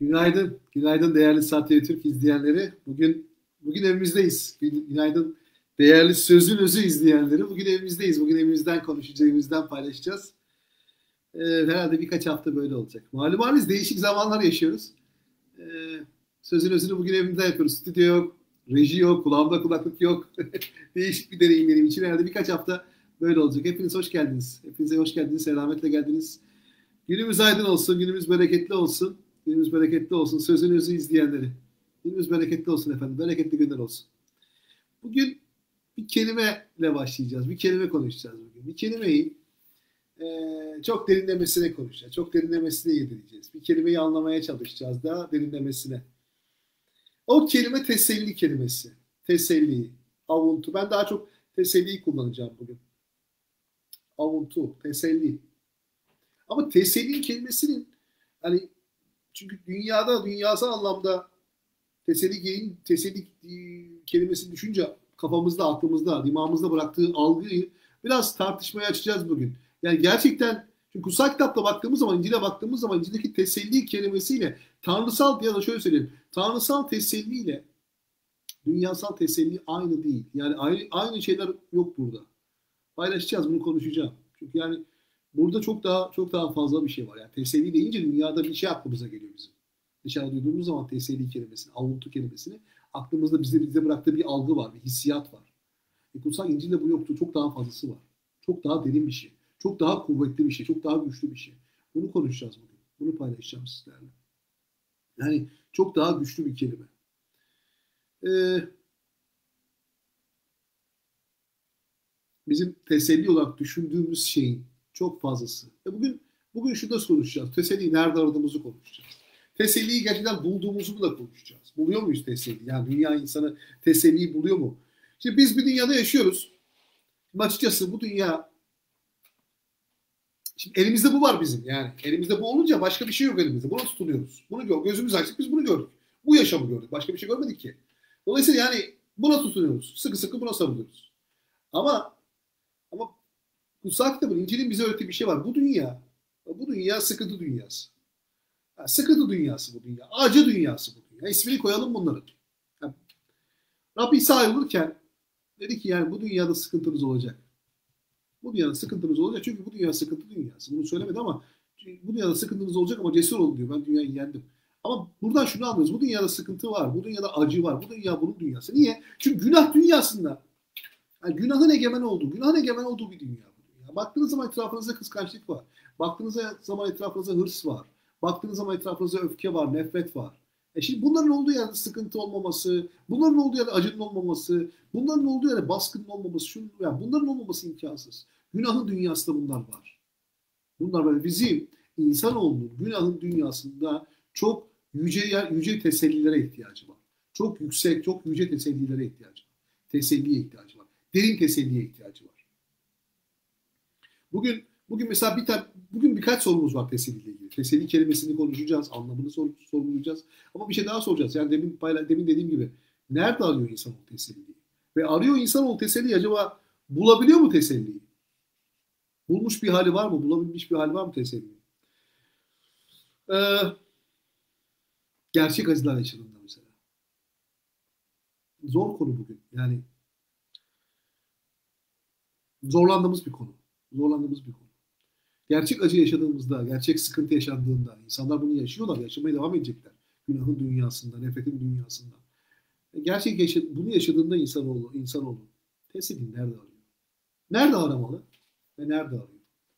Günaydın. Günaydın değerli Satya Türk izleyenleri. Bugün evimizdeyiz. Günaydın değerli Sözün Özü izleyenleri. Bugün evimizdeyiz. Bugün evimizden konuşacağız, evimizden paylaşacağız. Herhalde birkaç hafta böyle olacak. Malum haliniz değişik zamanlar yaşıyoruz. Sözün Özü'nü bugün evimizde yapıyoruz. Stüdyo yok, reji yok, kulağımda kulaklık yok. Değişik bir deneyim benim için. Herhalde birkaç hafta böyle olacak. Hepiniz hoş geldiniz. Hepinize hoş geldiniz. Selametle geldiniz. Günümüz aydın olsun, günümüz bereketli olsun. Günümüz bereketli olsun. Sözün Özü izleyenleri. Günümüz bereketli olsun efendim. Bereketli günler olsun. Bugün bir kelimeyle başlayacağız. Bir kelime konuşacağız bugün. Bir kelimeyi çok derinlemesine konuşacağız. Çok derinlemesine yedireceğiz. Bir kelimeyi anlamaya çalışacağız daha derinlemesine. O kelime teselli kelimesi. Teselli, avuntu. Ben daha çok teselliyi kullanacağım bugün. Avuntu, teselli. Ama teselli kelimesinin hani çünkü dünyasal anlamda teselli kelimesini düşünce kafamızda, aklımızda, dimağımızda bıraktığı algıyı biraz tartışmaya açacağız bugün. Yani gerçekten çünkü kutsal kitapta baktığımız zaman, İncil'e baktığımız zaman İncil'deki teselli kelimesiyle tanrısal ya da şöyle söyleyeyim, tanrısal teselliyle dünyasal teselli aynı değil. Yani aynı şeyler yok burada. Paylaşacağız, bunu konuşacağım. Çünkü yani burada çok daha fazla bir şey var. Yani teselli deyince dünyada bir şey aklımıza geliyor bizim. Dışarıda duyduğumuz zaman teselli kelimesini, avuntu kelimesini aklımızda bize bıraktığı bir algı var, bir hissiyat var. Kutsal İncil'de bu yoktu. Çok daha fazlası var. Çok daha derin bir şey. Çok daha kuvvetli bir şey. Çok daha güçlü bir şey. Bunu konuşacağız bugün. Bunu paylaşacağım sizlerle. Yani çok daha güçlü bir kelime. Bizim teselli olarak düşündüğümüz şeyin çok fazlası. Bugün şunu da konuşacağız. Teselliyi nerede aradığımızı konuşacağız. Teselliyi gerçekten bulduğumuzu da konuşacağız. Buluyor muyuz teselli? Yani dünya insanı teselliyi buluyor mu? Şimdi biz bir dünyada yaşıyoruz. Şimdi açıkçası bu dünya şimdi elimizde bu var bizim. Yani elimizde bu olunca başka bir şey yok elimizde. Buna tutunuyoruz. Gözümüz açık biz bunu gördük. Bu yaşamı gördük. Başka bir şey görmedik ki. Dolayısıyla yani buna tutunuyoruz. Sıkı sıkı buna sarılıyoruz. Ama kutsal kitabın, İncil'in bize öğrettiği bir şey var. Bu dünya sıkıntı dünyası. Yani sıkıntı dünyası bu dünya. Acı dünyası bu dünya. İsmini koyalım bunların. Yani Rabbi İsa ayrılırken dedi ki yani bu dünyada sıkıntınız olacak. Bu dünyada sıkıntınız olacak çünkü bu dünya sıkıntı dünyası. Bunu söylemedi ama bu dünyada sıkıntınız olacak ama cesur olun diyor. Ben dünyayı yendim. Ama buradan şunu anlıyoruz. Bu dünyada sıkıntı var. Bu dünyada acı var. Bu dünya bunun dünyası. Niye? Çünkü günah dünyasında. Yani günahın egemen olduğu bir dünya. Baktığınız zaman etrafınızda kıskançlık var. Baktığınız zaman etrafınızda hırs var. Baktığınız zaman etrafınızda öfke var, nefret var. Şimdi bunların olduğu yerde sıkıntı olmaması, bunların olduğu yerde acının olmaması, bunların olduğu yerde baskının olmaması, yani bunların olmaması imkansız. Günahın dünyasında bunlar var. Bunlar böyle bizim insanoğlunun günahın dünyasında çok yüce tesellilere ihtiyacı var. Çok yüksek, çok yüce tesellilere ihtiyacı var. Teselliye ihtiyacı var. Derin teselliye ihtiyacı var. Bugün mesela bugün birkaç sorumuz var teselliyle ilgili. Teselli kelimesini konuşacağız, anlamını sorgulayacağız. Ama bir şey daha soracağız. Yani demin dediğim gibi nerede arıyor insan o teselliyi? Ve arıyor insan o teselliyi acaba bulabiliyor mu teselliyi? Bulmuş bir hali var mı? Bulabilmiş bir hali var mı teselliyi? Gerçek acılar yaşadığında mesela. Zor konu bugün. Yani zorlandığımız bir konu. Gerçek acı yaşadığımızda, gerçek sıkıntı yaşandığında, insanlar bunu yaşıyorlar, yaşamaya devam edecekler. Günahın dünyasında, nefretin dünyasında. Bunu yaşadığında insanoğlu teselli nerede arıyor? Nerede aramalı ve nerede arıyor?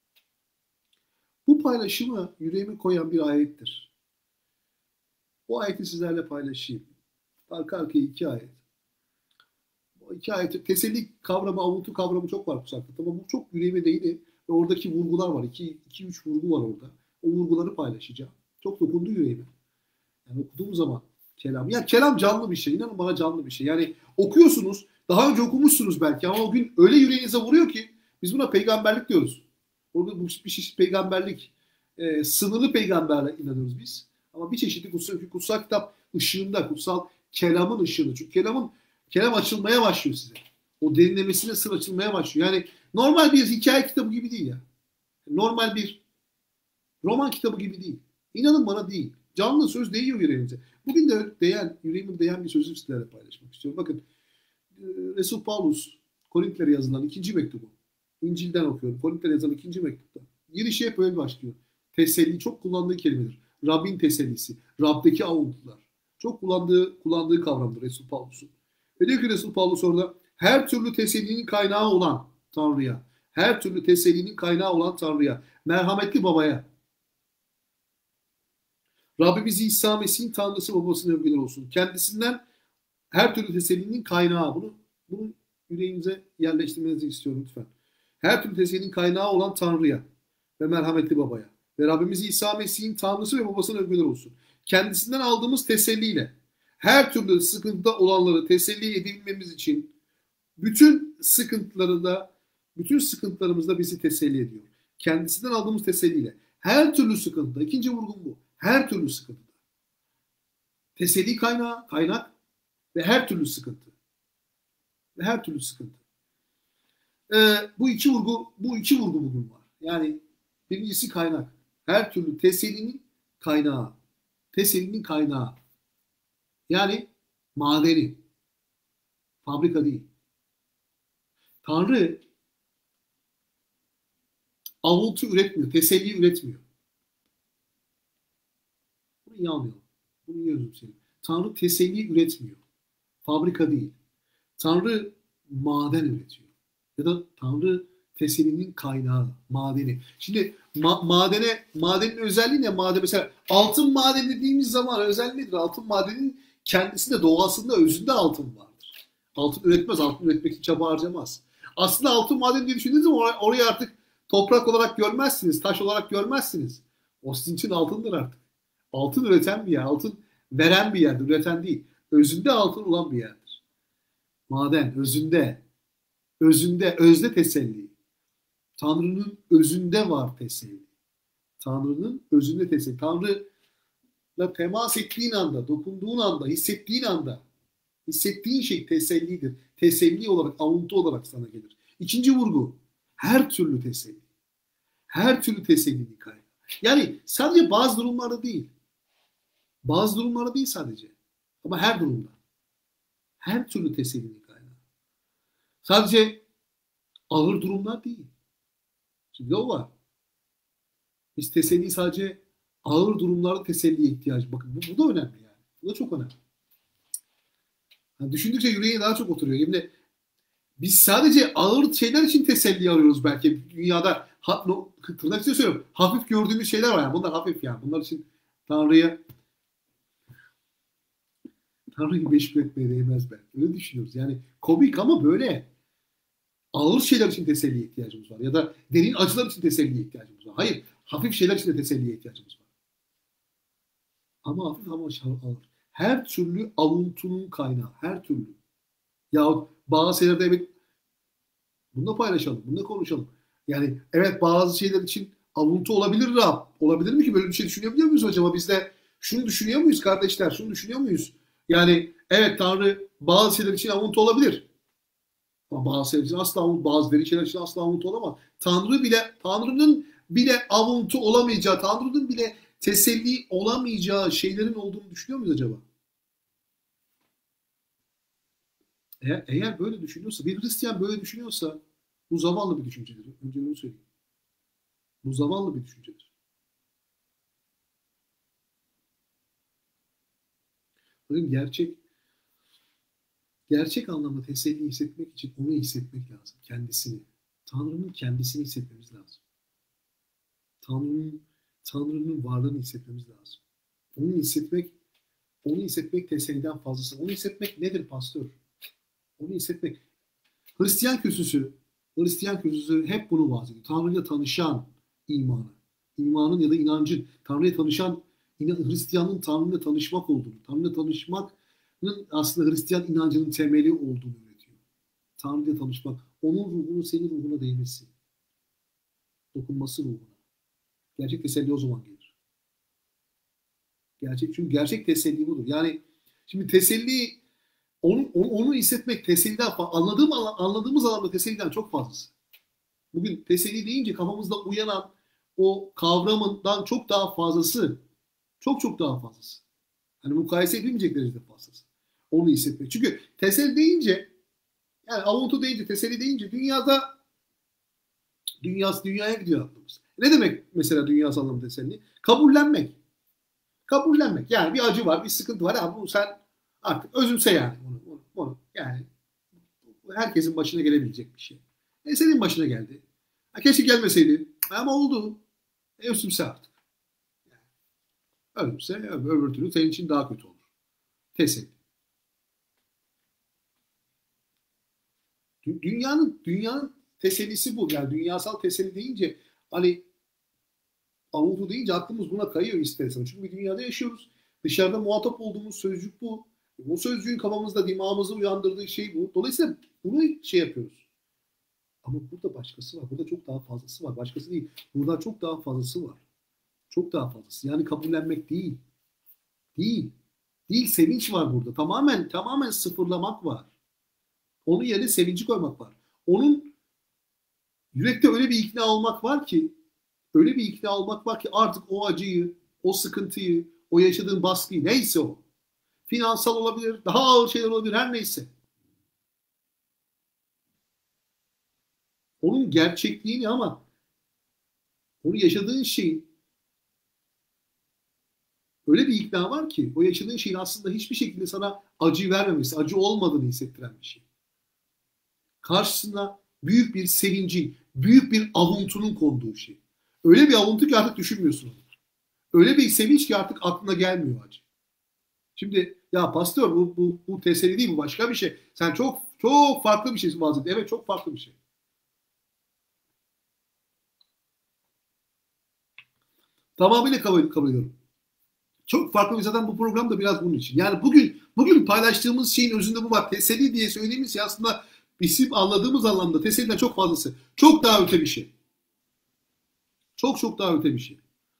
Bu paylaşımı yüreğime koyan bir ayettir. Bu ayeti sizlerle paylaşayım. Arka arkaya 2 ayet. Bu 2 ayet, teselli kavramı, avuntu kavramı çok var kutsal kitapta ama bu çok yüreğime değdi. Ve oradaki vurgular var. 2-3 vurgu var orada. O vurguları paylaşacağım. Çok dokundu yüreğime. Yani okuduğum zaman kelam. Ya kelam canlı bir şey. İnanın bana canlı bir şey. Yani okuyorsunuz. Daha önce okumuşsunuz belki ama o gün öyle yüreğinize vuruyor ki biz buna peygamberlik diyoruz. Orada bu bir çeşit peygamberlik. Sınırlı peygamberle inanıyoruz biz. Ama bir çeşitli kutsal kitap ışığında, kutsal kelamın ışığında. Çünkü kelam açılmaya başlıyor size. O derinlemesine sır açılmaya başlıyor. Yani normal bir hikaye kitabı gibi değil ya. Normal bir roman kitabı gibi değil. İnanın bana değil. Canlı söz değiyor yüreğimize. Bugün de yüreğime değen bir sözü sizlerle paylaşmak istiyorum. Bakın Resul Paulus Korintlere yazılan ikinci mektubu. İncil'den okuyorum. Korintlere yazılan ikinci mektupta. Girişi hep böyle başlıyor. Teselli çok kullandığı kelimedir. Rabbin tesellisi. Rab'deki avuntular. Çok kullandığı kavramdır Resul Paulus'un. Ve diyor ki Resul Paulus orada her türlü tesellinin kaynağı olan Tanrı'ya, her türlü tesellinin kaynağı olan Tanrı'ya, merhametli babaya, Rabbimiz İsa Mesih'in Tanrısı babasına övgüler olsun. Kendisinden her türlü tesellinin kaynağı. Bunu yüreğinize yerleştirmenizi istiyorum lütfen. Her türlü tesellinin kaynağı olan Tanrı'ya ve merhametli babaya ve Rabbimiz İsa Mesih'in Tanrısı ve babasına övgüler olsun. Kendisinden aldığımız teselliyle her türlü sıkıntıda olanları teselli edebilmemiz için bütün sıkıntılarımızda bizi teselli ediyor. Kendisinden aldığımız teselliyle her türlü sıkıntıda, ikinci vurgun bu. Her türlü sıkıntıda. Teselli kaynak ve her türlü sıkıntı. Ve her türlü sıkıntı. Bu iki vurgu bugün var. Yani birincisi kaynak. Her türlü tesellinin kaynağı. Tesellinin kaynağı. Yani madeni. Fabrika değil. Tanrı avuntu üretmiyor. Teselli üretmiyor. Bunu iyi anlayalım. Bunu iyi özümseyelim. Tanrı teselli üretmiyor. Fabrika değil. Tanrı maden üretiyor. Ya da Tanrı tesellinin kaynağı, madeni. Şimdi madenin özelliği ne? Mesela altın madeni dediğimiz zaman özelliği nedir? Altın madenin kendisinde, doğasında, özünde altın vardır. Altın üretmez, altın üretmek için çaba harcamaz. Aslında altın madeni diye düşündüğünüz zaman orayı artık toprak olarak görmezsiniz, taş olarak görmezsiniz. O sizin için altındır artık. Altın üreten bir yer, altın veren bir yerdir, üreten değil. Özünde altın olan bir yerdir. Maden, özde teselli. Tanrı'nın özünde var teselli. Tanrı'nın özünde teselli. Tanrı'la temas ettiğin anda, dokunduğun anda, hissettiğin şey tesellidir. Teselli olarak, avuntu olarak sana gelir. İkinci vurgu, her türlü teselli. Her türlü tesellinin kaynağı. Yani sadece bazı durumlarda değil. Bazı durumlarda değil sadece. Ama her durumda. Her türlü tesellinin kaynağı. Sadece ağır durumlar değil. Şimdi o var. Biz teselli sadece ağır durumlarda teselliye ihtiyacı. Bakın bu da önemli yani. Bu da çok önemli. Yani düşündükçe yüreğe daha çok oturuyor. Yani biz sadece ağır şeyler için teselli arıyoruz belki. Dünyada tırnak içinde söylüyorum. Hafif gördüğümüz şeyler var. Yani. Bunlar hafif yani. Bunlar için Tanrı'yı meşgul etmeye değmez belki. Öyle düşünüyoruz. Yani komik ama böyle. Ağır şeyler için teselliye ihtiyacımız var. Ya da derin acılar için teselliye ihtiyacımız var. Hayır. Hafif şeyler için de teselliye ihtiyacımız var. Ama hafif ama ağır. Her türlü avuntunun kaynağı. Her türlü. Yahut bazı şeylerde evet bununla paylaşalım. Bununla konuşalım. Yani evet bazı şeyler için avuntu olabilir Rab. Olabilir mi ki? Böyle bir şey düşünebiliyor muyuz acaba? Biz de şunu düşünüyor muyuz kardeşler? Şunu düşünüyor muyuz? Yani evet Tanrı bazı şeyler için avuntu olabilir. Ama bazı şeyler için asla bazı derin şeyler için asla avuntu olamaz. Tanrı'nın bile avuntu olamayacağı, Tanrı'nın bile teselli olamayacağı şeylerin olduğunu düşünüyor muyuz acaba? Eğer böyle düşünüyorsa, bir Hristiyan böyle düşünüyorsa bu zavallı bir düşüncedir. Önce bunu söyleyeyim. Bu zavallı bir düşüncedir. Bakın gerçek anlamda teselli hissetmek için onu hissetmek lazım. Kendisini. Tanrı'nın kendisini hissetmemiz lazım. Tanrı'nın varlığını hissetmemiz lazım. Onu hissetmek teselliden fazlası. Onu hissetmek nedir pastör? Onu hissetmek. Hristiyan kürsüsü hep bunu vaaz ediyor. Tanrı'yla tanışan imanın ya da inancın, Tanrı'ya tanışan Hristiyanlığın Tanrı'yla tanışmak olduğunu, Tanrı'yla tanışmanın aslında Hristiyan inancının temeli olduğunu öğretiyor. Tanrı'yla tanışmak, onun ruhunun senin ruhuna değmesi, dokunması ruhuna. Gerçek teselli o zaman gelir. Çünkü gerçek teselli budur. Yani şimdi teselli onu hissetmek teselliden anladığımız alanda teselliden çok fazlası. Bugün teselli deyince kafamızda uyanan o kavramından çok daha fazlası Çok çok daha fazlası. Hani mukayese edilmeyecek derecede fazlası. Onu hissetmek. Çünkü teselli deyince, yani avuntu deyince, teselli deyince dünyaya gidiyor aklımız. Ne demek mesela dünya anlamı teselli? Kabullenmek. Kabullenmek. Yani bir acı var, bir sıkıntı var. Ya bu sen artık özümse yani bunu. Yani herkesin başına gelebilecek bir şey. Senin başına geldi. Keşke gelmeseydi. Ama oldu. Özümse artık. Özümse öbür türlü senin için daha kötü olur. Teselli. Dünyanın tesellisi bu. Yani dünyasal teselli deyince hani avuntu deyince aklımız buna kayıyor istersen. Çünkü bir dünyada yaşıyoruz. Dışarıda muhatap olduğumuz sözcük bu. Bu sözcüğün kafamızda, dimağımızı uyandırdığı şey bu. Dolayısıyla bunu şey yapıyoruz. Ama burada başkası var. Burada çok daha fazlası var. Başkası değil. Burada çok daha fazlası var. Çok daha fazlası. Yani kabullenmek değil. Değil. Değil, sevinç var burada. Tamamen sıfırlamak var. Onun yerine sevinci koymak var. Onun yürekte öyle bir ikna olmak var ki artık o acıyı, o sıkıntıyı, o yaşadığın baskıyı neyse o. Finansal olabilir, daha ağır şeyler olabilir, her neyse. Onun gerçekliğini ama onu yaşadığın şeyin öyle bir ikna var ki o yaşadığın şeyin aslında hiçbir şekilde sana acı vermemesi, acı olmadığını hissettiren bir şey. Karşısına büyük bir sevincin, büyük bir avuntunun konduğu şey. Öyle bir avuntu ki artık düşünmüyorsun onu. Öyle bir sevinç ki artık aklına gelmiyor acı. Şimdi ya pastör bu teselli değil, bu başka bir şey. Sen çok çok farklı bir şeysin bazen. Evet, çok farklı bir şey. Tamamıyla kabul ediyorum. Çok farklı bir, zaten bu program da biraz bunun için. Yani bugün paylaştığımız şeyin özünde bu var. Teselli diye söylediğimiz şey aslında bizim anladığımız anlamda teselliden çok fazlası. Çok daha öte bir şey. Çok çok daha öte bir şey.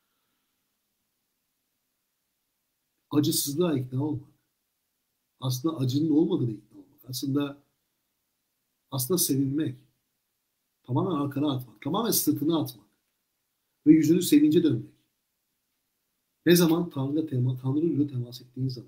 Acısızlığa ikna olmak. Aslında acının olmadığını ikna olmak. Aslında sevinmek. Tamamen arkana atmak. Tamamen sırtını atmak. Ve yüzünü sevince dönmek. Ne zaman Tanrı ile temas ettiğin zaman.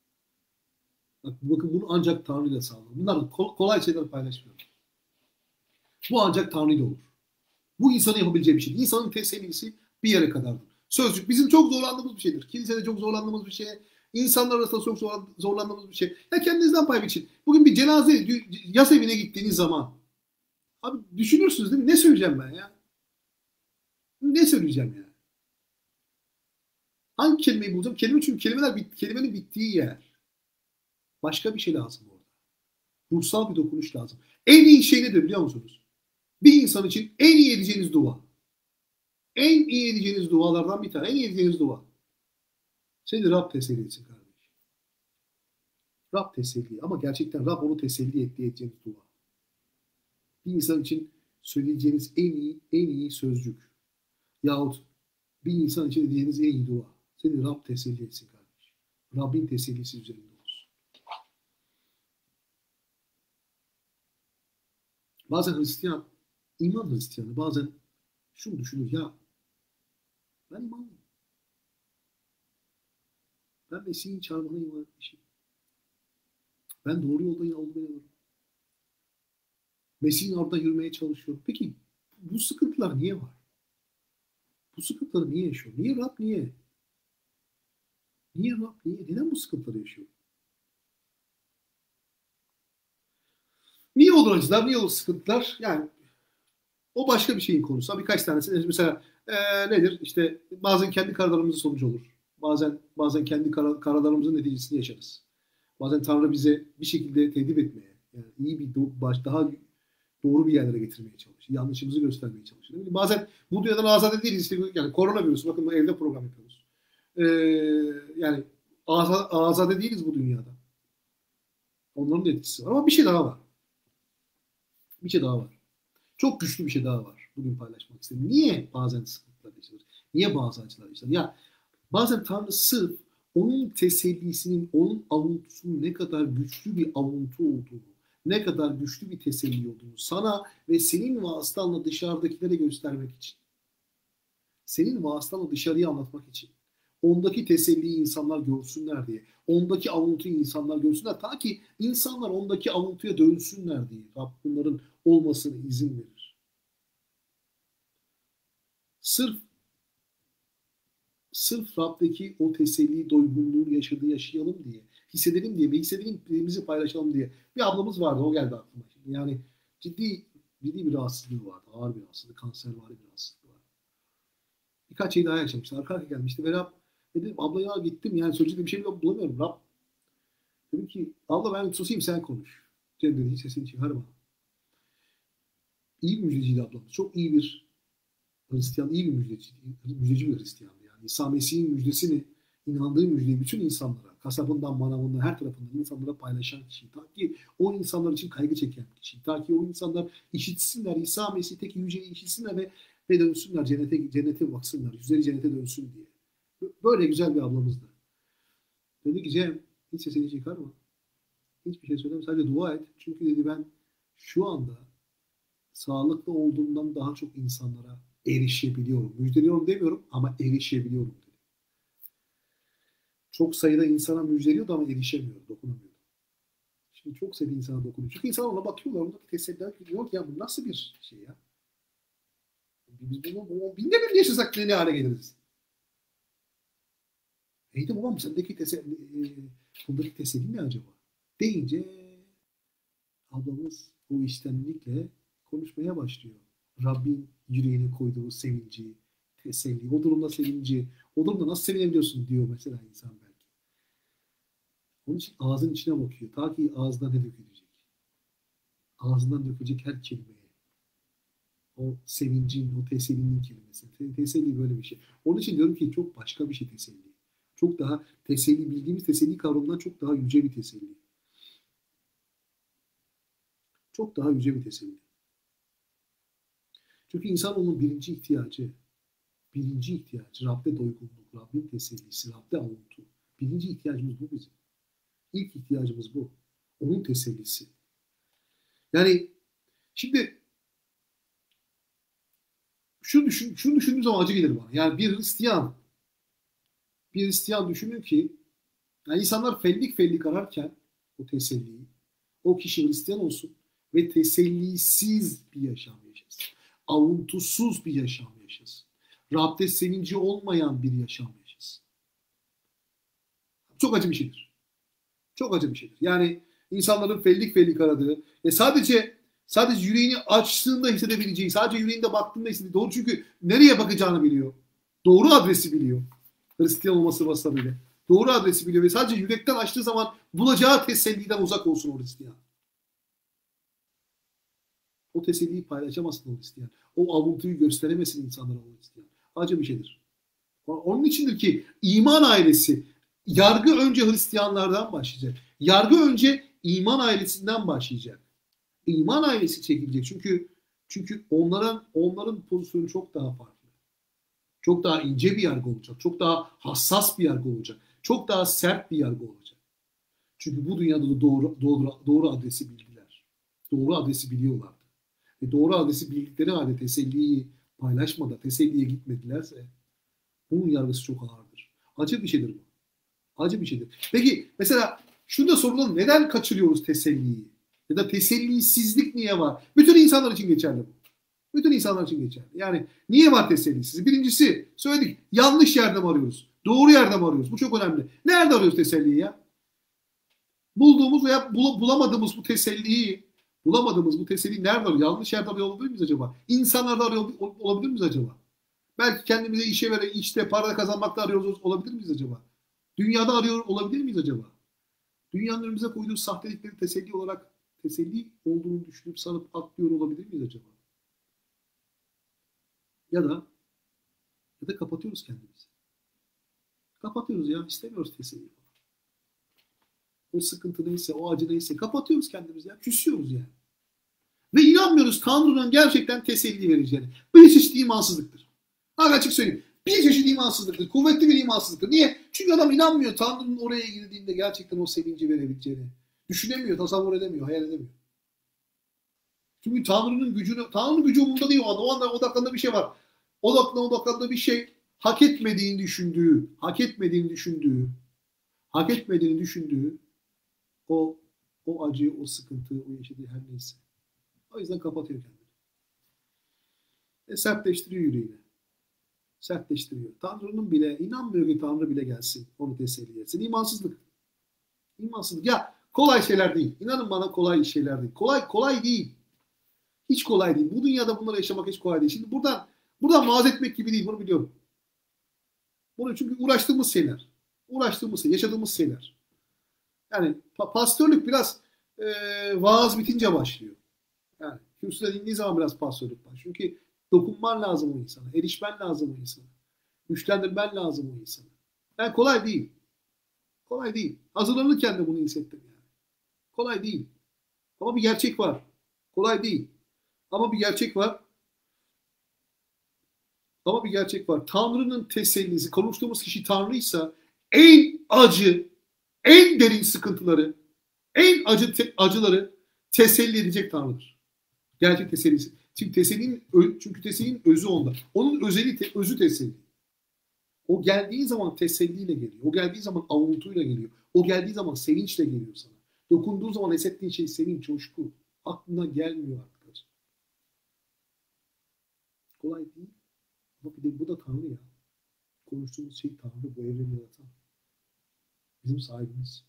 Bakın bunu ancak Tanrı ile sağlar. Bunlar kolay şeyler paylaşmıyorum. Bu ancak Tanrı ile olur. Bu insanın yapabileceği bir şey. İnsanın tesellisi bir yere kadardır. Sözcük bizim çok zorlandığımız bir şeydir. Kilisede çok zorlandığımız bir şey. İnsanlar arasında çok zorlandığımız bir şey. Ya kendinizden pay biçin. Bugün bir cenaze yas evine gittiğiniz zaman abi düşünürsünüz değil mi? Ne söyleyeceğim ben ya? Ne söyleyeceğim ya? Hangi kelimeyi bulacağım? Çünkü kelimenin bittiği yer. Başka bir şey lazım orada. Ruhsal bir dokunuş lazım. En iyi şey nedir biliyor musunuz? Bir insan için en iyi edeceğiniz dua. En iyi edeceğiniz dualardan bir tane. En iyi edeceğiniz dua. Seni Rab teselli etsin kardeş. Rab teselli. Ama gerçekten Rab onu teselli edeceğiniz dua. Bir insan için söyleyeceğiniz en iyi sözcük. Yahut bir insan için edeceğiniz en iyi dua. Seni Rab teselli etsin kardeş. Rabbin tesellisi üzerinde olsun. Bazen iman Hristiyanı bazen şunu düşünür ya, ben imanlıyım. Ben Mesih'in çağrımına iman etmişim. Ben doğru yolda olduğuma inanıyorum. Mesih'in ardından yürümeye çalışıyorum. Peki bu sıkıntılar niye var? Bu sıkıntıları niye yaşıyor? Niye Rab niye? Niye Rab niye? Neden bu sıkıntıları yaşıyor? Niye olur acılar? Niye olur sıkıntılar? Yani o başka bir şeyin konusu. Birkaç tanesi. Mesela nedir? İşte bazen kendi kararlarımızın sonucu olur. Bazen kendi kararlarımızın neticesini yaşarız. Bazen Tanrı bize bir şekilde tedbir etmeye, yani iyi bir daha doğru bir yerlere getirmeye çalışır. Yanlışımızı göstermeye çalışır. Bazen bu dünyadan azade değiliz. İşte yani koronavirüs. Bakın evde program yapıyoruz. Yani azade değiliz bu dünyada. Onların da etkisi var. Ama bir şey daha var. Bir şey daha var. Çok güçlü bir şey daha var. Bugün paylaşmak istedim. Niye bazen sıkıntılar yaşanır? Niye bazı acılar yaşanır? Ya bazen Tanrı sırf onun tesellisinin, onun avuntusunun ne kadar güçlü bir avuntu olduğunu, ne kadar güçlü bir teselli olduğunu sana ve senin vasıtanla dışarıdakilere göstermek için, senin vasıtanla dışarıya anlatmak için, Ondaki teselliyi insanlar görsünler diye. Ondaki avuntuyu insanlar görsünler. Ta ki insanlar ondaki avuntuya dönsünler diye. Rab bunların olmasına izin verir. Sırf Rab'deki o teselli, doygunluğu yaşayalım diye, hissedelim diye ve hissedimimizi paylaşalım diye. Bir ablamız vardı, o geldi aklıma. Yani ciddi bir rahatsızlığı vardı. Ağır bir rahatsızlık, kanser var bir rahatsızlığı vardı. Birkaç şey daha yaşamıştı. Arka arkaya gelmişti. Ve Rab dedim, abla ya gittim yani söyleyecek bir şey bulamıyorum. Rab dedim ki, abla ben susayım sen konuş. Cem dedi, hiç sesini çıkarma. İyi bir müjdeciydi ablamız. Çok iyi bir Hristiyan, iyi bir müjdeci bir Hristiyandı. Yani İsa Mesih'in müjdesini, inandığı müjdeyi bütün insanlara, kasabından, manavından, her tarafından insanlara paylaşan kişi. Ta ki o insanlar için kaygı çeken kişi. Ta ki o insanlar işitsinler, İsa Mesih'teki yüceyi işitsinler ve dönsünler, cennete baksınlar, yüzleri cennete dönsün diye. Böyle güzel bir ablamızdı. Dedi ki Cem, hiç sesini çıkarma. Hiçbir şey söyleme, sadece dua et. Çünkü dedi ben şu anda sağlıklı olduğumdan daha çok insanlara erişebiliyorum. Müjdeliyorum demiyorum ama erişebiliyorum dedi. Çok sayıda insana müjdeliyordu ama erişemiyor, dokunamıyordu. Şimdi çok sayıda insana dokunuyor. Çünkü insanlar ona bakıyorlar, ondaki teselliler diyor ki ya bu nasıl bir şey ya? Biz bunu binde bir yaşasak ne hale geliriz? Neydi babam sendeki bundaki teselli ne acaba? Deyince ablamız bu içtenlikle konuşmaya başlıyor. Rabbin yüreğine koyduğu sevinci, teselli, o durumda sevinci, o durumda nasıl sevinebiliyorsun diyor mesela insan belki. Onun için ağzın içine bakıyor. Ta ki ağzından ne dökülecek? Ağzından dökülecek her kelimeye. O sevincin, o tesellinin kelimesi. Teselli böyle bir şey. Onun için diyorum ki çok başka bir şey teselli. Çok daha teselli, bildiğimiz teselli kavramından çok daha yüce bir teselli. Çok daha yüce bir teselli. Çünkü insan onun birinci ihtiyacı Rab'de doygunluk, Rabbin tesellisi, Rab'de avuntu. Birinci ihtiyacımız bu bizim. İlk ihtiyacımız bu. Onun tesellisi. Yani şimdi şunu düşündüğüm zaman acı gelir bana. Yani bir Hristiyan düşünün ki yani insanlar fellik ararken o teselliyi, o kişi Hristiyan olsun ve tesellisiz bir yaşam yaşasın. Avuntusuz bir yaşam yaşasın. Rab'de sevinci olmayan bir yaşam yaşasın. Çok acı bir şeydir. Çok acı bir şeydir. Yani insanların fellik aradığı sadece yüreğini açtığında hissedebileceği, sadece yüreğinde baktığında hissedebileceği. Doğru, çünkü nereye bakacağını biliyor. Doğru adresi biliyor. Hristiyan olması vasıtasıyla. Doğru adresi biliyor ve sadece yürekten açtığı zaman bulacağı teselliden uzak olsun o Hristiyan. O teselliyi paylaşamasın o Hristiyan. O avuntuyu gösteremesin insanlara o Hristiyan. Acı bir şeydir. Onun içindir ki iman ailesi, yargı önce Hristiyanlardan başlayacak. Yargı önce iman ailesinden başlayacak. İman ailesi çekilecek. Çünkü onların pozisyonu çok daha farklı. Çok daha ince bir yargı olacak. Çok daha hassas bir yargı olacak. Çok daha sert bir yargı olacak. Çünkü bu dünyada da doğru adresi bildiler. Doğru adresi biliyorlardı. Ve doğru adresi bildikleri halde teselliyi paylaşmadan, teselliye gitmedilerse bunun yargısı çok ağırdır. Acı bir şeydir bu. Acı bir şeydir. Peki mesela şunu da soralım. Neden kaçırıyoruz teselliyi? Ya da tesellisizlik niye var? Bütün insanlar için geçerli bu. Bütün insanlar için geçerli. Yani niye var tesellisizlik? Birincisi söyledik. Yanlış yerde mi arıyoruz? Doğru yerde mi arıyoruz? Bu çok önemli. Nerede arıyoruz teselliyi ya? Bulduğumuz veya bulamadığımız bu teselliyi nerede arıyoruz? Yanlış yerde arıyor olabilir miyiz acaba? İnsanlarda arıyor olabilir miyiz acaba? Belki kendimize işe veren, işte para kazanmakta arıyoruz olabilir miyiz acaba? Dünyada arıyor olabilir miyiz acaba? Dünyanın önümüze koyduğu sahtelikleri teselli olduğunu düşünüp sanıp atlıyor olabilir miyiz acaba? Ya da kapatıyoruz kendimizi. Kapatıyoruz ya, istemiyoruz teselli. O sıkıntı neyse, o acı neyse kapatıyoruz kendimizi ya, küsüyoruz yani. Ve inanmıyoruz Tanrı'nın gerçekten teselli vereceğine. Bir çeşit imansızlıktır. Açık söyleyeyim. Bir çeşit imansızlıktır. Kuvvetli bir imansızlıktır. Niye? Çünkü adam inanmıyor Tanrı'nın oraya girdiğinde gerçekten o sevinci verebileceğini. Düşünemiyor, tasavvur edemiyor, hayal edemiyor. Çünkü Tanrı'nın gücü umurunda değil o anda. O anda odaklandığı bir şey var. Odaklandığı bir şey hak etmediğini düşündüğü, hak etmediğini düşündüğü, hak etmediğini düşündüğü o acıyı, o sıkıntıyı, o yaşadığı her neyse. O yüzden kapatıyor kendini. Sertleştiriyor yüreğini. Sertleştiriyor. Tanrı'nın bile, inanmıyor ki Tanrı bile gelsin, onu teselli etsin. İmansızlık. İmansızlık. Ya kolay şeyler değil. İnanın bana kolay şeyler değil. Kolay değil. Hiç kolay değil. Bu dünyada bunları yaşamak hiç kolay değil. Şimdi buradan vaaz etmek gibi değil. Bunu biliyorum. Bunu çünkü uğraştığımız şeyler. Yaşadığımız şeyler. Yani pastörlük biraz vaaz bitince başlıyor. Yani kürsüden indiği zaman biraz pastörlük var. Çünkü dokunman lazım o insana. Erişmen lazım o insana. Güçlendirmen lazım o insana. Yani kolay değil. Kolay değil. Hazırlanırken de bunu hissettim yani. Kolay değil. Ama bir gerçek var. Kolay değil. Ama bir gerçek var. Ama bir gerçek var. Tanrı'nın tesellisi, konuştuğumuz kişi Tanrı'ysa en acı, en derin sıkıntıları, en acıları teselli edecek Tanrı'dır. Gerçek tesellisi. Çünkü tesellinin özü onda. Onun özü teselli. O geldiği zaman teselliyle geliyor. O geldiği zaman avuntuyla geliyor. O geldiği zaman sevinçle geliyor sana. Dokunduğu zaman hissettiğin şey sevinç, coşku. Aklına gelmiyor arkadaşlar. Kolay değil. Ama bir de bu da Tanrı ya. Konuştuğumuz şey Tanrı, bu evreni yaratan. Bizim sahibimiz.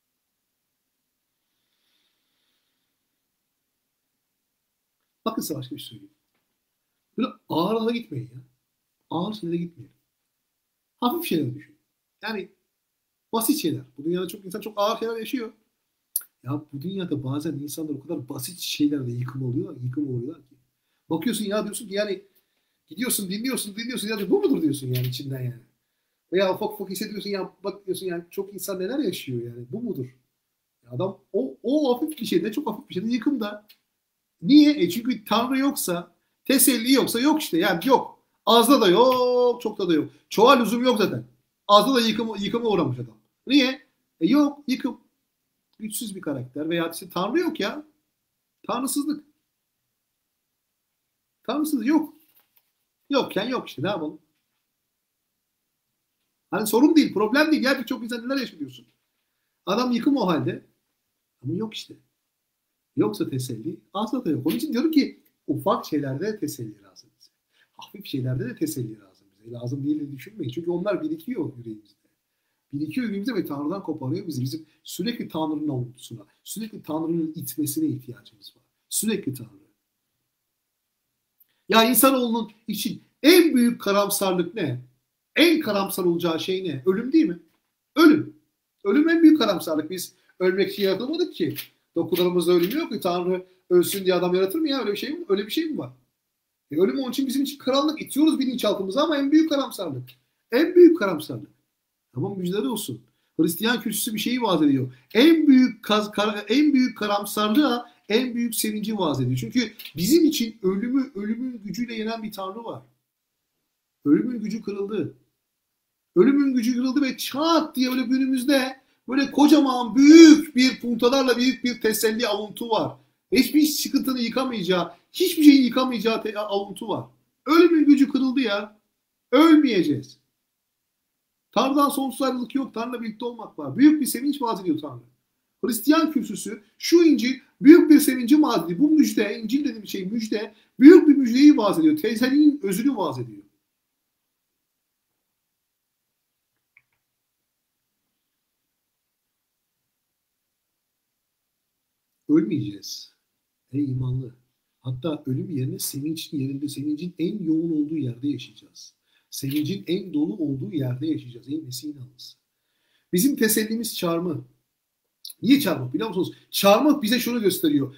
Bakın size başka bir şey söyleyeyim. Böyle ağırlara gitmeyin ya. Ağır şeylere gitmeyin. Hafif şeyler düşün. Yani basit şeyler. Bu dünyada çok insan çok ağır şeyler yaşıyor. Ya bu dünyada bazen insanlar o kadar basit şeylerde yıkım oluyorlar ki. Bakıyorsun ya diyorsun ki yani gidiyorsun dinliyorsun ya bu mudur diyorsun yani içinden yani. Veya ufak hissediyorsun ya bak diyorsun yani çok insan neler yaşıyor yani bu mudur? Ya adam o hafif bir şeyde çok hafif bir şeyde yıkımda. Niye? Çünkü Tanrı yoksa teselli yoksa yok işte yani yok. Azda da yok çokta da yok. Çoğa lüzum yok zaten. Azda da yıkıma uğramış adam. Niye? Yok yıkım. Güçsüz bir karakter veya işte Tanrı yok ya. Tanrısızlık. Tanrısızlık yok. Yokken yok işte ne yapalım? Hani sorun değil, problem değil. Ya birçok insan neler yaşıyorsun. Adam yıkım o halde. Ama yok işte. Yoksa teselli, asla da yok. Onun için diyorum ki ufak şeylerde teselli lazım bize. Hafif şeylerde de teselli lazım bize. Lazım değil de düşünmeyin. Çünkü onlar birikiyor yüreğimizde. Birikiyor yüreğimizde ve Tanrı'dan koparıyor bizi. Bizim sürekli Tanrı'nın avuntusuna, sürekli Tanrı'nın itmesine ihtiyacımız var. Sürekli Tanrı. Ya insanoğlunun için en büyük karamsarlık ne? En karamsar olacağı şey ne? Ölüm değil mi? Ölüm. Ölüm en büyük karamsarlık. Biz ölmek için yaratılmadık ki. Dokularımızda ölüm yok ki. Tanrı ölsün diye adam yaratır mı ya? Öyle bir şey mi? Öyle bir şey mi var? Ölüm onun için bizim için karanlık. İtiyoruz bilinçaltımıza ama en büyük karamsarlık. En büyük karamsarlık. Tamam müjdeler olsun. Hristiyan kürsüsü bir şeyi vaaz ediyor. En büyük karamsarlığa en büyük sevinci vaaz ediyor. Çünkü bizim için ölümün gücüyle yenen bir Tanrı var. Ölümün gücü kırıldı. Ölümün gücü kırıldı ve çat diye böyle önümüzde böyle kocaman büyük bir puntalarla büyük bir teselli avuntu var. Hiçbir sıkıntını yıkamayacağı, hiçbir şeyi yıkamayacağı avuntu var. Ölümün gücü kırıldı ya. Ölmeyeceğiz. Tanrı'dan sonsuz ayrılık yok. Tanrı'la birlikte olmak var. Büyük bir sevinç vaaz ediyor Tanrı. Hristiyan kürsüsü şu İncil büyük bir sevinci vaaz ediyor. Bu müjde, İncil dediğim şey müjde, büyük bir müjdeyi vaaz ediyor. Tezellinin özünü vaaz ediyor. Ölmeyeceğiz. Ey imanlı. Hatta ölüm yerine sevincin yerinde, sevincin en yoğun olduğu yerde yaşayacağız. Sevincin en dolu olduğu yerde yaşayacağız. Ey Mesih'in anlısı. Bizim tesellimiz çarmıh. Niye çarmıh biliyor musunuz? Çarmıh bize şunu gösteriyor.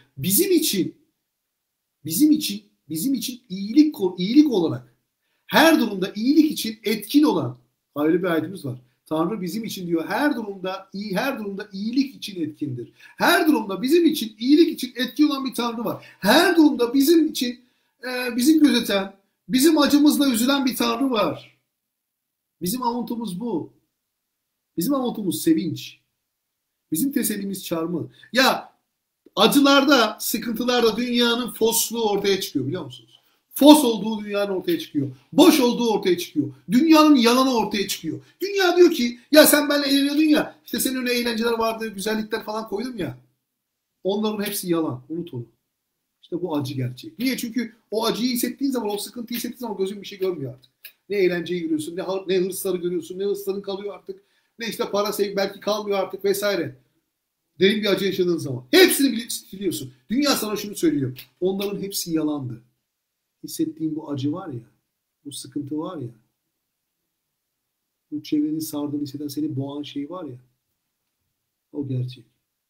Bizim için iyilik olarak her durumda iyilik için etkin olan ayrı bir ayetimiz var. Tanrı bizim için diyor her durumda iyilik için etkindir. Her durumda bizim için iyilik için etkin olan bir Tanrı var. Her durumda bizim için bizi gözeten, bizim acımızla üzülen bir Tanrı var. Bizim avuntumuz bu. Bizim avuntumuz sevinç. Bizim tesellimiz çarmıh. Ya acılarda, sıkıntılarda dünyanın fosluğu ortaya çıkıyor biliyor musunuz? Fos olduğu dünyanın ortaya çıkıyor. Boş olduğu ortaya çıkıyor. Dünyanın yalanı ortaya çıkıyor. Dünya diyor ki ya sen benimle eğleniyordun ya, işte senin önüne eğlenceler vardı, güzellikler falan koydum ya. Onların hepsi yalan. Unut onu. İşte bu acı gerçek. Niye? Çünkü o acıyı hissettiğin zaman, o sıkıntıyı hissettiğin zaman gözün bir şey görmüyor artık. Ne eğlenceyi görüyorsun, ne hırsları görüyorsun, ne hırsların kalıyor artık. Ne işte para sevgi belki kalmıyor artık vesaire. Derin bir acı yaşadığın zaman. Hepsini biliyorsun. Dünya sana şunu söylüyor. Onların hepsi yalandı. Hissettiğin bu acı var ya, bu sıkıntı var ya, bu çevrenin sardığını hisseden, seni boğan şey var ya, o gerçek.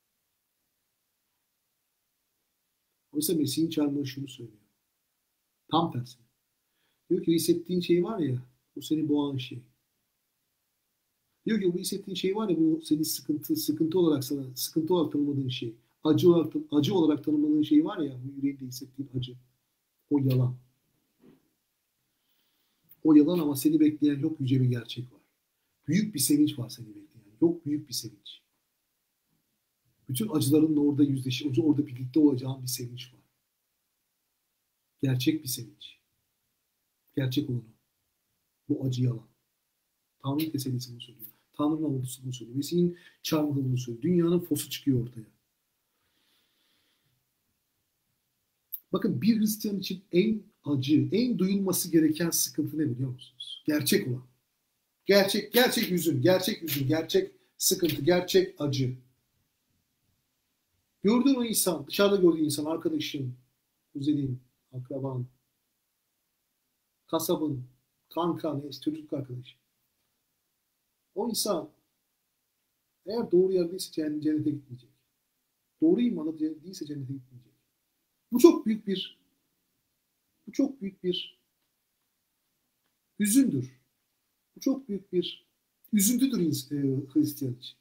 Oysa Mesih'in çarmıha şunu söylüyor. Tam tersi. Diyor ki hissettiğin şey var ya, bu seni boğan şey. Diyor ki bu hissettiğin şey var ya, bu senin sıkıntı olarak sıkıntı olarak tanımladığın şey. Acı olarak tanımladığın şey var ya, bu yüreğinde hissettiğin acı. O yalan. O yalan ama seni bekleyen çok yüce bir gerçek var. Büyük bir sevinç var seni bekleyen. Çok büyük bir sevinç. Bütün acılarınla orada yüzleşip, orada birlikte olacağın bir sevinç var. Gerçek bir sevinç. Gerçek olanı. Bu acı yalan. Tanrı'nın tesellisi bunu söylüyor. Tanrı'nın avutusu bunu söylüyor. Mesih'in çarmıhı bunu söylüyor. Dünyanın fosu çıkıyor ortaya. Bakın bir Hristiyan için en acı, en duyulması gereken sıkıntı ne biliyor musunuz? Gerçek olan. Gerçek hüzün, gerçek sıkıntı, gerçek acı. Gördüğün o insan, dışarıda gördüğün insan, arkadaşın, kuzenin, akraban, kasabın, kanka, neyse, çocukluk arkadaşı. O insan eğer doğru yerdeyse cennete gitmeyecek. Doğru imanı değilse cennete gitmeyecek. Bu çok büyük bir hüzündür. Bu çok büyük bir üzüntüdür Hristiyan için.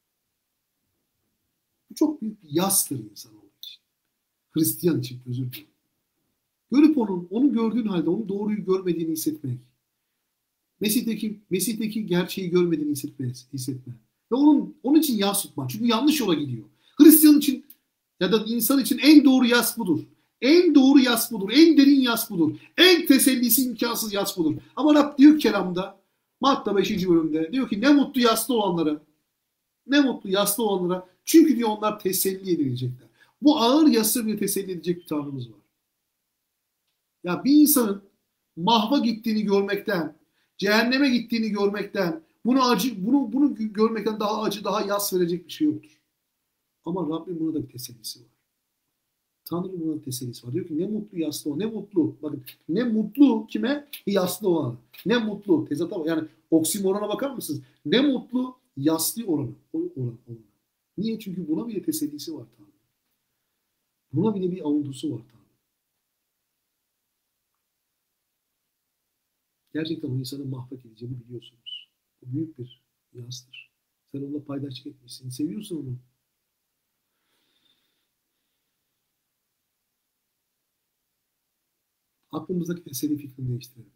Bu çok büyük bir yastır insan olduğu için. Hristiyan için özür dilerim. Görüp onu gördüğün halde onu doğruyu görmediğini hissetmek. Mesih'teki gerçeği görmediğini hissetme. Ve onun için yas tutma. Çünkü yanlış yola gidiyor. Hristiyan için ya da insan için en doğru yas budur. En doğru yas budur. En derin yas budur. En tesellisi imkansız yas budur. Ama Rab diyor kelamda, Matta 5. bölümde diyor ki ne mutlu yaslı olanlara. Ne mutlu yaslı olanlara. Çünkü diyor onlar teselli edilecekler. Bu ağır yası bile teselli edecek bir Tanrımız var. Ya bir insanın mahva gittiğini görmekten, cehenneme gittiğini görmekten, bunu görmekten daha acı, daha yas verecek bir şey yoktur. Ama Rabbim buna da bir tesellisi var. Tanrı buna tesellisi var. Diyor ki ne mutlu yaslı o. Ne mutlu. Bakın ne mutlu kime? Yaslı olan. Ne mutlu. Tezata yani oksimorona bakar mısınız? Ne mutlu yaslı olanı. Olan. Niye? Çünkü buna bile tesellisi var Tanrı. Buna bile bir avuntusu var Tanrı. Gerçekten o insanın mahvedileceğini biliyorsunuz. Bu büyük bir yastır. Sen onunla paydaşlık etmişsin. Seviyorsun onu. Aklımızdaki teselli fikrini değiştirelim.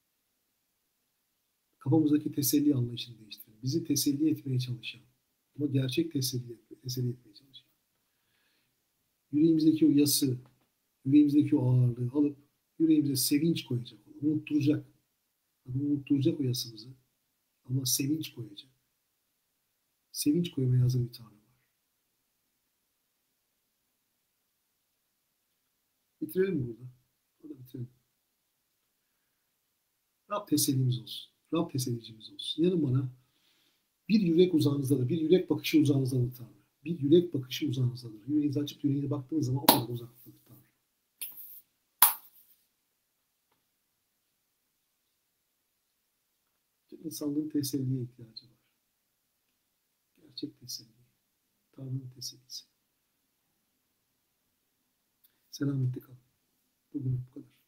Kafamızdaki teselli anlayışını değiştirelim. Bizi teselli etmeye çalışan ama gerçek teselli etmeye çalışan. Yüreğimizdeki o yası, yüreğimizdeki o ağırlığı alıp yüreğimize sevinç koyacak. Unutturacak. Unutturacak o yasımızı. Ama sevinç koyacak. Sevinç koymaya hazır bir Tanrı var. Bitirelim mi burada? Burada bitirelim. Rab tesellimiz olsun. Rab tesellicimiz olsun. Yanın bana bir yürek uzağınızdadır. Bir yürek bakışı uzağınızdadır Tanrı. Bir yürek bakışı uzağınızdadır. Yüreğinizi açıp yüreğine baktığınız zaman o kadar uzaktadır Tanrı. İnsanlığın teselliye ihtiyacı var. Gerçek teselli. Tanrı'nın tesellisi. Selametle kalın. Bugün bu kadar.